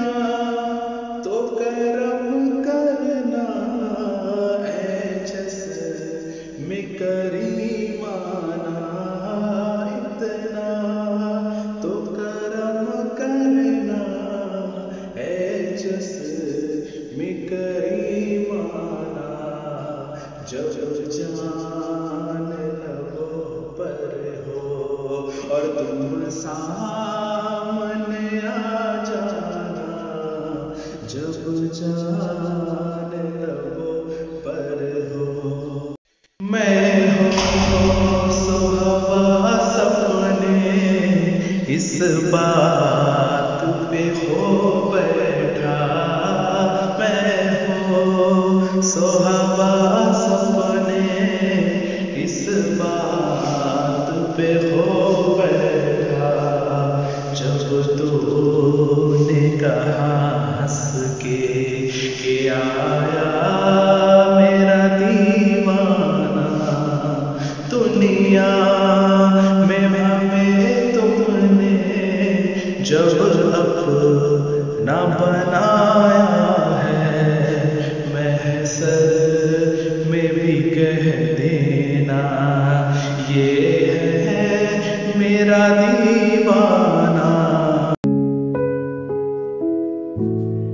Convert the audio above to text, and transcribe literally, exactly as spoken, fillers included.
इतना तो करम करना, एचस में करीमाना, इतना तो करम करना, एचस में करीमाना। जब जान लबों पर हो और तुम सामने आ जाना, जब जान लबों पर हो। मैं हो सो हवा सपने इस बात पे हो बैठा, मैं हो सो हवा सपने इस बात पे हो बैठा। जब तूने कहा हंस के कि आया मेरा दीवाना, दुनिया में हमें तुमने जब अपना बनाया है, महसर में भी कह देना ये है मेरा दीवाना।